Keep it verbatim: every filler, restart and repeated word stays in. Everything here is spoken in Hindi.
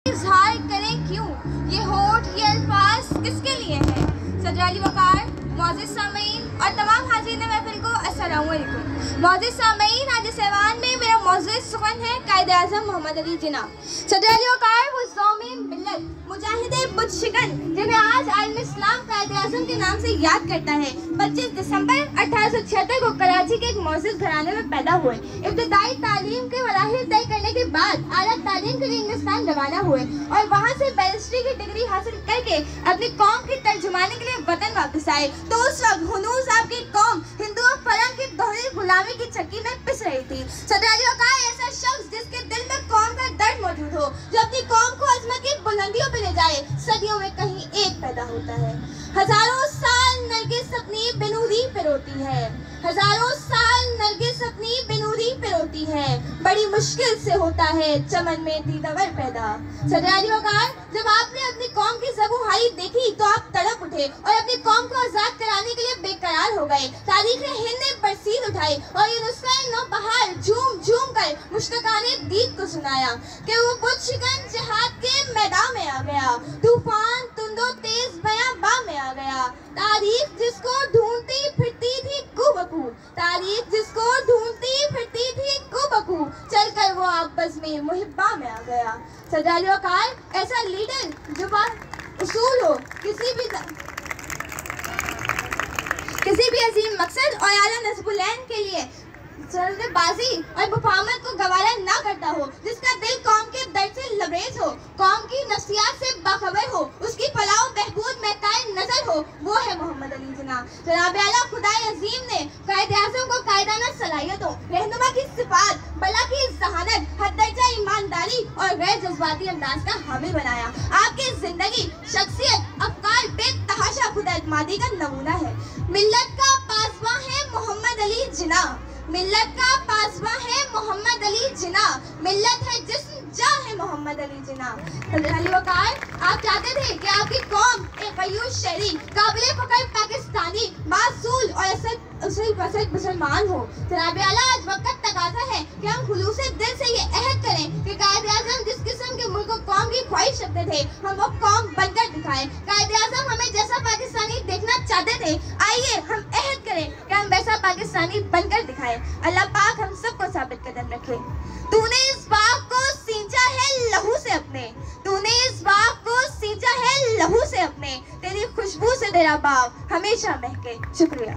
इजहार करें क्यों, ये होठ ये अल्फाज किसके लिए हैं। सदराली वकार, मौजूद सामीन और तमाम हाज़रीन महफिल को अस्सलाम वालेकुम। मौजूद सामीन, आज इस ऐवान में मेरा मौजूद सुखन है कायदे आज़म मोहम्मद अली जिन्ना। सदराली वकार वो ज़ौमीन मिल्लत मुजाहिदे बुत शिकन जिन्हें आज आलम इस्लाम कायदे आज़म के नाम से याद करता है, पच्चीस दिसंबर अठारह सौ छिहत्तर को कराची के एक मौजूद घराने में पैदा हुए। इब्तदाई तालीम के मराहिल तय करने के बाद आला तालीम के लिए इंग्लिस्तान रवाना हुए और वहाँ से बैरिस्ट्री की डिग्री हासिल करके अपनी कौम की तर्जुमानी के लिए वतन वापस आए। तो उस वक्त हुनूस आपकी कौम हिंदू और फरंग की दोहरी गुलामी की चक्की में पिस रही थी। सदरालियों का ऐसा शख्स जिसके दिल में कौम का दर्द मौजूद हो, जो अपनी कौम को अजमत की बुलंदियों पे ले जाए, सदियों में कहीं एक पैदा होता है। हजारों साल नरगिस अपनी बेनूरी पे रोती है, हजारों साल नरगिस अपनी बेनूरी पे रोती है, बड़ी मुश्किल से होता है चमन में दीदावर पैदा। सदरालियों का जब आपने अपनी कौम की ज़बूहारी देखी तो आप तड़प उठे और अपनी कौम को आजाद कराने के लिए बेकरार हो गए। तारीख हिंद ने बरसीत उठाई और ये नुस्खा नौबहार झूम झूम कर मुश्तकाने दीद को सुनाया कि वो बुत शिकन जिहाद के मैदान में आ गया, तूफान तुंदो तेज बयां में आ गया। तारीख जिसको ढूंढती फिरती थी कुबकू, तारीख जिसको ढूंढती फिरती थी कुबकू, चलकर वो आपस में मुहिब्बा में आ गया। सदरालियों का ऐसा लीडर जो बात उसूल हो, किसी भी किसी भी अजीम मकसद और आला नस्बुलैन के लिए बाजी और मुफाहमत को गवारा ना करता हो, जिसका दिल कौम के दर्द से लबरेज हो, कौम की नफ्सियात से बाखबर हो, उसकी फलाह बहबूद में कायम नजर हो, वो है मोहम्मद अली जिन्ना। जनाब आला खुदाए अजीम ने कायदे आज़म को कायदाना सलाहियतों, रहनुमा की सिफात, बला की जहानत, हद दर्जा ईमानदारी और गैर जज्बाती अंदाज का हामी बनाया। आपकी जिंदगी, शख्सियत, अफकार बेतहाशा खुदाएतमादी का नमूना है। मिल्लत का पासवा है मोहम्मद अली जिन्ना, मिल्लत का पासवा है मोहम्मद अली जिन्ना, मिल्लत है जिस्म जा है मोहम्मद अली जिन्ना। आप चाहते थे कि आपकी कौम एक गयूर शहरी, काबिल फकर पाकिस्तानी, मासूल और असद मुसलमान हो। जनाब आला आज वक्त तकाज़ा है कि हम खुलूस दिल से ये अहद करें कि कायदे आज़म जिस किस्म के मुल्क और कौम की ख्वाहिश रखते थे, हम वो कौम बनकर दिखाएं। कायदे आज़म हमें जैसा पाकिस्तानी देखना चाहते थे, आइए हम अहद करें कि हम वैसा पाकिस्तानी बनकर दिखाएं। अल्लाह पाक हम सबको साबित कदम रखे। तूने इस बाग को सींचा है लहू से अपने, तूने इस बाग को सींचा है लहू से अपने, तेरी खुशबू से तेरा बाग हमेशा महके। शुक्रिया।